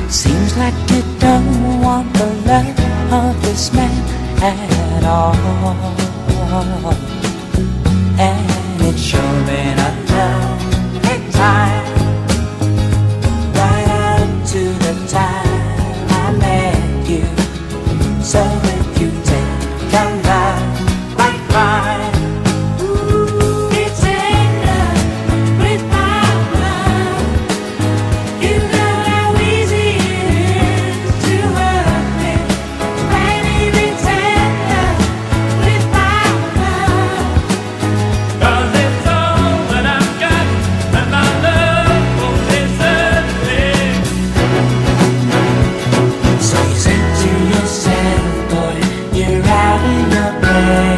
Seems like you don't want the love of this man at all, and it's sure been a lonely time right up to the time I met you. So if you take a love like mine, it's enough without love. You know how easy it is to hurt me. Maybe it's enough without love. 'Cause it's all that I've got, and my love won't desert me. So you said to yourself, boy, you're out in your bed.